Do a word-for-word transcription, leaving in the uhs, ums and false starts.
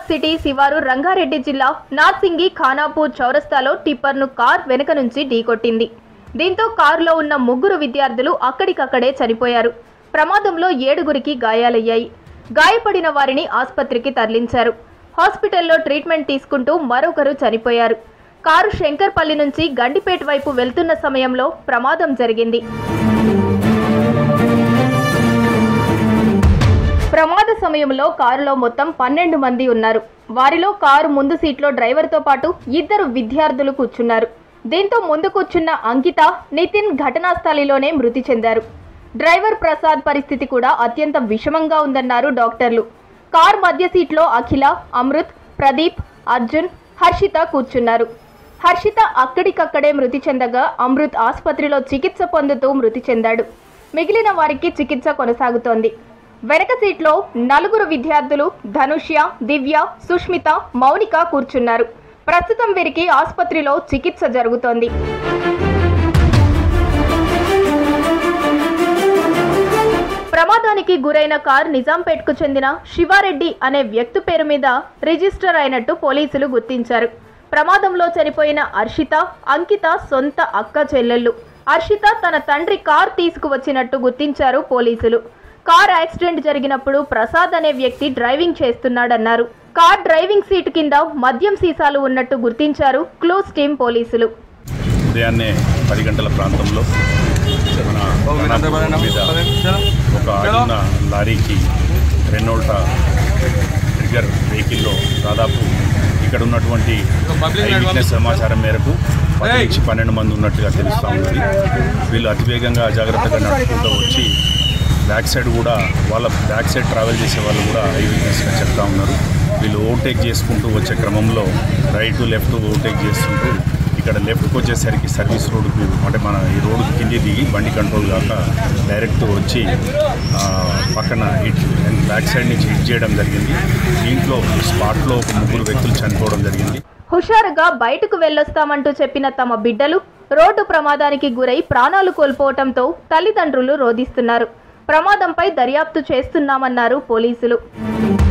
Hyderabad city శివారు రంగారెడ్డి జిల్లా నార్సింగి ఖానాపూర్ చౌరస్తాలో టిప్పర్ను కార్ వెనుక నుంచి ఢీకొట్టింది. దీంతో కారులో ఉన్న ముగ్గురు విద్యార్థులు అక్కడికక్కడే చనిపోయారు. ప్రమాదంలో ఏడుగురికి గాయాలయ్యాయి. గాయపడిన వారిని ఆసుపత్రికి తరలించారు. హాస్పిటల్లో ట్రీట్మెంట్ తీసుకుంటూ మరొకరు చనిపోయారు. కారు శంకర్పల్లి నుంచి గండిపేట వైపు వెళ్తున్న సమయంలో ప్రమాదం జరిగింది. ప్రమాద సమయంలో కారులో మొత్తం పన్నెండు మంది ఉన్నారు. వారిలో కారు ముందు సీట్లో డ్రైవర్తో పాటు ఇద్దరు విద్యార్థులు కూర్చున్నారు. దీంతో ముందు కూర్చున్న అంకిత, నితిన్ ఘటనా స్థలిలోనే మృతి చెందారు. డ్రైవర్ ప్రసాద్ పరిస్థితి కూడా అత్యంత విషమంగా ఉందన్నారు డాక్టర్లు. కారు మధ్య సీట్లో అఖిల, అమృత్, ప్రదీప్, అర్జున్, హర్షిత కూర్చున్నారు. హర్షిత అక్కడికక్కడే మృతి చెందగా అమృత్ ఆసుపత్రిలో చికిత్స పొందుతూ మృతి చెందాడు. మిగిలిన వారికి చికిత్స కొనసాగుతోంది. వెనక సీట్లో నలుగురు విద్యార్థులు ధనుష్య, దివ్య, సుష్మిత, మౌనిక కూర్చున్నారు. ప్రస్తుతం వీరికి ఆసుపత్రిలో చికిత్స జరుగుతోంది. ప్రమాదానికి గురైన కారు నిజాంపేట్కు చెందిన శివారెడ్డి అనే వ్యక్తి పేరు మీద రిజిస్టర్ అయినట్టు పోలీసులు గుర్తించారు. ప్రమాదంలో చనిపోయిన హర్షిత, అంకిత సొంత అక్క చెల్లెళ్ళు. హర్షిత తన తండ్రి కారు తీసుకువచ్చినట్టు గుర్తించారు పోలీసులు. కార్ యాక్సిడెంట్ జరిగినప్పుడు ప్రసాద్ అనే వ్యక్తి డ్రైవింగ్ చేస్తున్నాడన్నారు. కార్ డ్రైవింగ్ సీట్ కింద మద్యం సీసాలు ఉన్నట్టు గుర్తించారు క్లూస్ టీం పోలీసులు. ఉదయాన్నే పది గంటల ప్రాంతంలో మన మీద ఒక ఆడిన లారీకి రెనోల్ట్ ట్రిగర్ వెహికల్లో దాదాపు ఇక్కడ ఉన్నటువంటి విట్నెస్ సమాచారం మేరకు పది నుంచి పన్నెండు మంది ఉన్నట్టుగా తెలుస్తూ ఉన్నది. వీళ్ళు అతివేగంగా అజాగ్రత్తగా నడుపుకుంటూ వచ్చి బ్యాక్ సైడ్ కూడా వాళ్ళ బ్యాక్ సైడ్ ట్రావెల్ చేసే వాళ్ళు కూడా ఐ విట్నెస్గా చెప్తా ఉన్నారు. వీళ్ళు ఓవర్టేక్ చేసుకుంటూ వచ్చే క్రమంలో రైట్ లెఫ్ట్ ఓవర్టేక్ చేస్తుంటూ ఇక్కడ లెఫ్ట్కి వచ్చేసరికి సర్వీస్ రోడ్డుకు అంటే మన ఈ రోడ్డుకి కింది దిగి బండి కంట్రోల్ కాక డైరెక్ట్ వచ్చి పక్కన హిట్ బ్యాక్ సైడ్ నుంచి హిట్ చేయడం జరిగింది. దీంట్లో స్పాట్లో ఒక ముగ్గురు వ్యక్తులు చనిపోవడం జరిగింది. హుషారుగా బయటకు వెళ్ళొస్తామంటూ చెప్పిన తమ బిడ్డలు రోడ్డు ప్రమాదానికి గురై ప్రాణాలు కోల్పోవడంతో తల్లిదండ్రులు రోధిస్తున్నారు. ప్రమాదంపై దర్యాప్తు చేస్తున్నామన్నారు పోలీసులు.